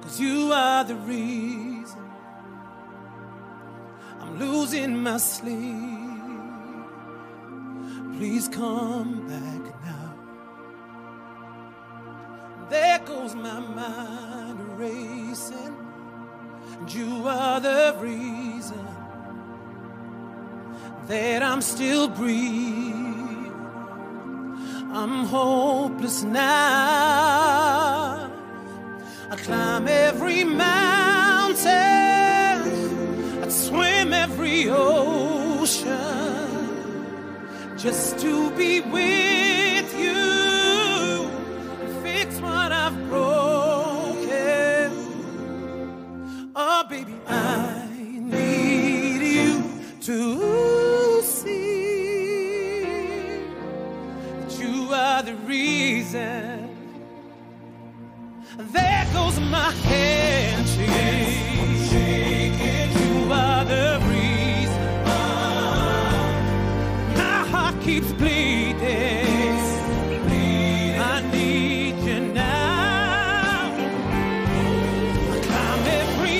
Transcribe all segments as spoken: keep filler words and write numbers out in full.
'cause you are the reason I'm losing my sleep. Please come back now. There goes my mind racing, and you are the reason that I'm still breathing. I'm hopeless now. I climb every mountain, I'd swim every ocean just to be with you and fix what I've broken. Oh, baby, I need you to see that you are the reason. There goes my hand shaking. You are the reason my heart keeps bleeding. I need you now. I climb every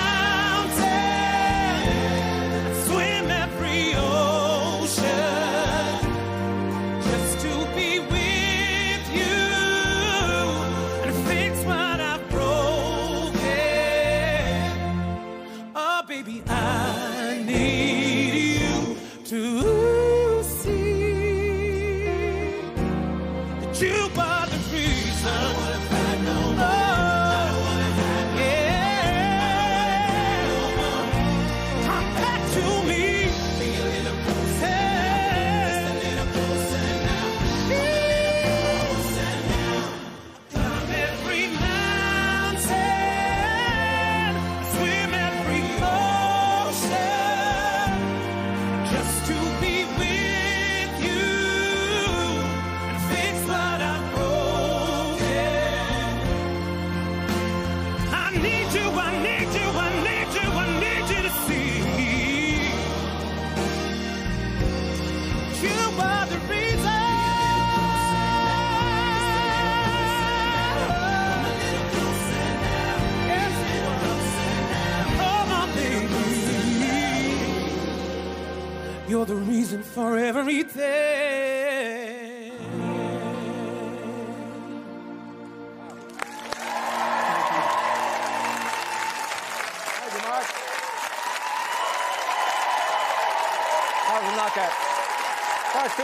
mountain, swim every ocean just to be with you and fix what I've broken. Oh, baby, I need you to see that you are the reason. Oh, yeah. Come back to me. Be a little closer. Just a little closer now. Closer now. Climb every mountain, swim every ocean just to be with you and fix what I've broken. I need you, I need you, I need you, I need you to see you are the reason. Yes, you are. Oh, my baby, you're the reason for everything. Thank you, Mark. That was a knockout. Mark,